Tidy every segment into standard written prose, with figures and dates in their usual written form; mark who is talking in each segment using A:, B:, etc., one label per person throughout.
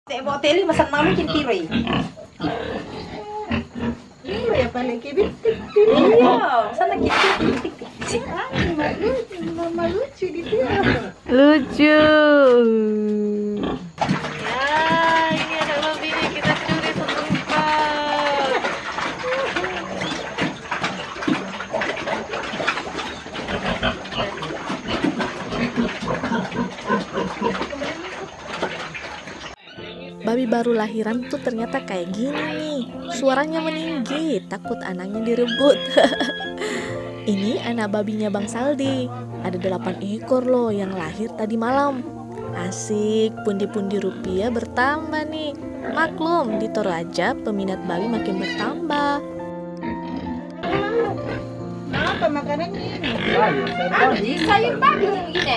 A: Tebo teli masan mamu cintiri.
B: Iya ya paling kibit.
A: Iya, sana kita.
B: Mama lucu gitu ya.
C: Lucu. Ya, ini anak babi nih, kita curi setempat. Babi baru lahiran tuh ternyata kayak gini nih. Suaranya meninggi, takut anaknya direbut. Ini anak babinya Bang Saldi. Ada 8 ekor loh yang lahir tadi malam. Asik, pundi-pundi rupiah bertambah nih. Maklum, di Toraja peminat babi makin bertambah.
B: Apa makanannya ini?
A: Di sayur babi begini.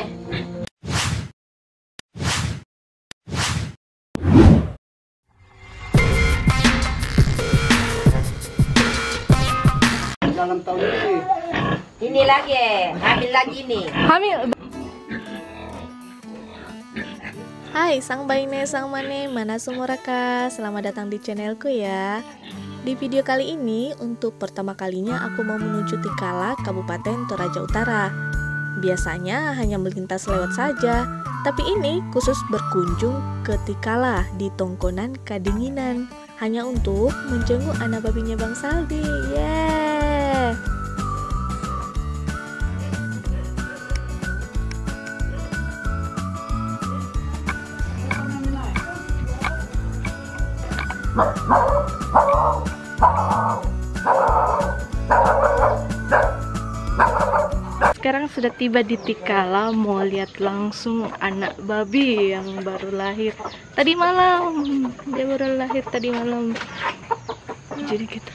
D: Dalam tahun ini.
A: Ini lagi, ambil lagi nih.
C: Hamil. Hai sang baine sang mane mana sumuraka, selamat datang di channelku ya. Di video kali ini untuk pertama kalinya aku mau menuju Tikala, Kabupaten Toraja Utara. Biasanya hanya melintas lewat saja, tapi ini khusus berkunjung ke Tikala di Tongkonan Kadinginan, hanya untuk menjenguk anak babinya Bang Saldi. Yeah. Sekarang sudah tiba di Tikala, mau lihat langsung anak babi yang baru lahir tadi malam. Dia baru lahir tadi malam. Jadi kita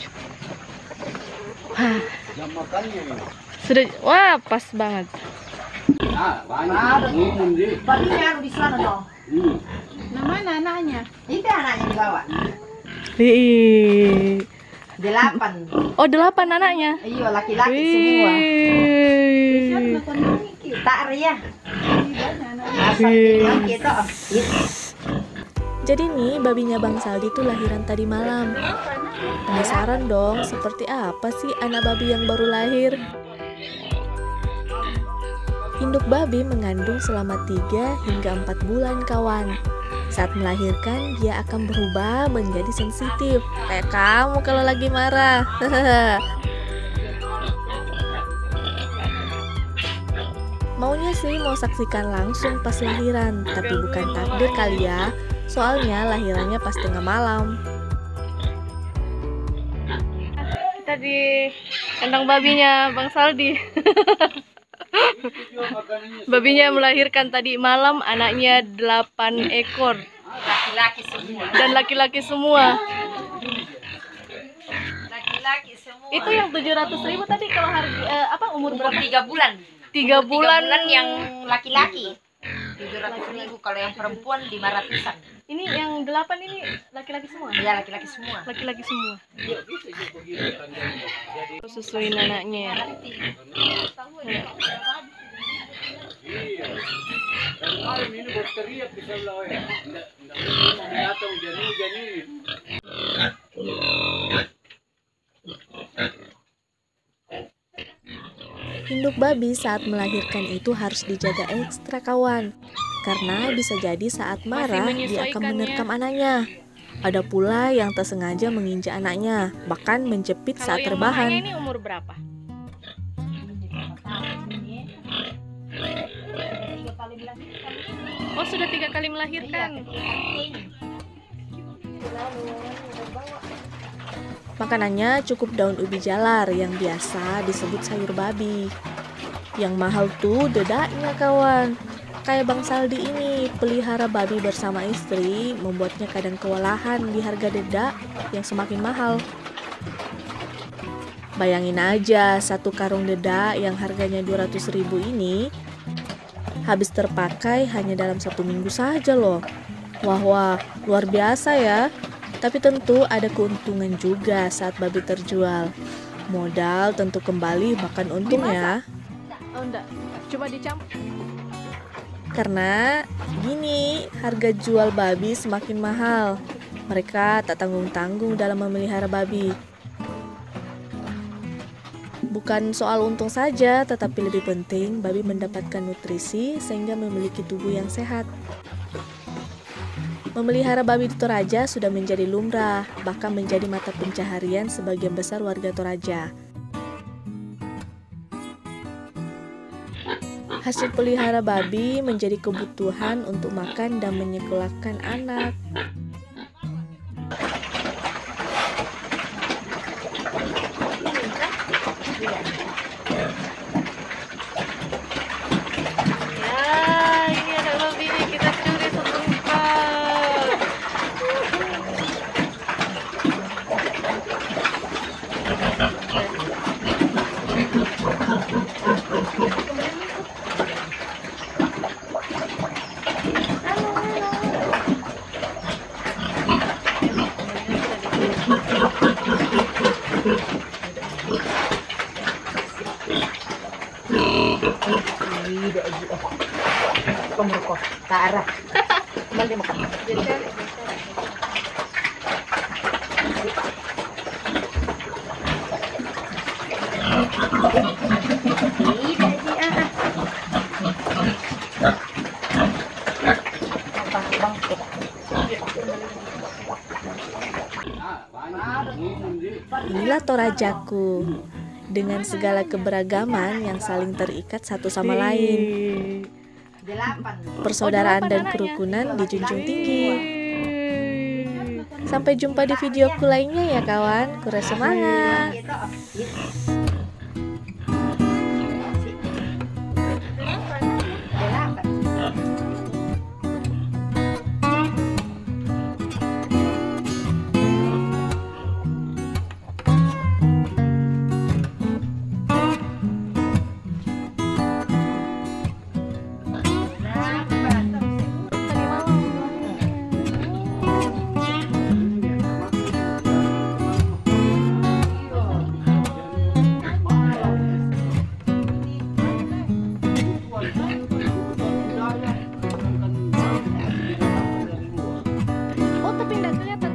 D: Jam makannya ini.
C: sudah, wah pas banget.
D: Ah, banyak. Minum di.
A: Babinya di sana dong.
B: Namanya anaknya.
A: Itu anaknya di bawah.
C: Wih.
A: 8.
C: Oh 8 anaknya.
A: Iya, laki-laki semua.
C: Wih.
A: Tak ya. Asal
C: Wih.
A: bilang kita.
C: Jadi nih babinya Bang Saldi tuh lahiran tadi malam. Penasaran dong seperti apa sih anak babi yang baru lahir? Induk babi mengandung selama 3 hingga 4 bulan kawan. Saat melahirkan dia akan berubah menjadi sensitif. Kayak kamu kalau lagi marah. Maunya sih mau saksikan langsung pas lahiran, tapi bukan takdir kali ya. Soalnya lahirannya pas tengah malam. Kita di kandang babinya Bang Saldi. Babinya melahirkan tadi malam, anaknya 8 ekor.
A: Laki-laki semua.
C: Dan laki-laki semua.
A: Laki-laki semua.
C: Itu yang 700.000 tadi kalau harga umur berapa?
A: 3 bulan.
C: 3 bulan
A: yang laki-laki. 700.000, kalau yang perempuan 500-an.
C: Ini yang 8 ini laki-laki semua.
A: Iya, laki-laki semua.
C: Laki-laki semua. Susuin anaknya.
D: Kemarin ini berteriak di sebelah ya. Tidak datang jani.
C: Induk babi saat melahirkan itu harus dijaga ekstra kawan. Karena bisa jadi saat marah dia akan menerkam anaknya. Ada pula yang tersengaja menginjak anaknya, bahkan menjepit saat terbahan. Ini umur berapa? Oh sudah 3 kali melahirkan. Makanannya cukup daun ubi jalar yang biasa disebut sayur babi. Yang mahal tuh dedaknya kawan. Kayak Bang Saldi ini, pelihara babi bersama istri membuatnya kadang kewalahan di harga dedak yang semakin mahal. Bayangin aja, 1 karung dedak yang harganya 200.000 ini habis terpakai hanya dalam 1 minggu saja loh. Wah, luar biasa ya. Tapi tentu ada keuntungan juga saat babi terjual. Modal tentu kembali makan untung ya. Oh enggak, coba dicampur. Karena gini, harga jual babi semakin mahal. Mereka tak tanggung-tanggung dalam memelihara babi. Bukan soal untung saja, tetapi lebih penting babi mendapatkan nutrisi sehingga memiliki tubuh yang sehat. Memelihara babi di Toraja sudah menjadi lumrah, bahkan menjadi mata pencaharian sebagian besar warga Toraja. Hasil pelihara babi menjadi kebutuhan untuk makan dan menyekolahkan anak. Ya, ini anak babi nih, kita curi sebentar.
A: Pemerokok ke arah. Kembali makan.
C: Inilah Torajaku, dengan segala keberagaman yang saling terikat satu sama lain. Persaudaraan dan kerukunan dijunjung tinggi. Sampai jumpa di videoku lainnya ya kawan. Kura semangat. Oh, tapi nggak kelihatan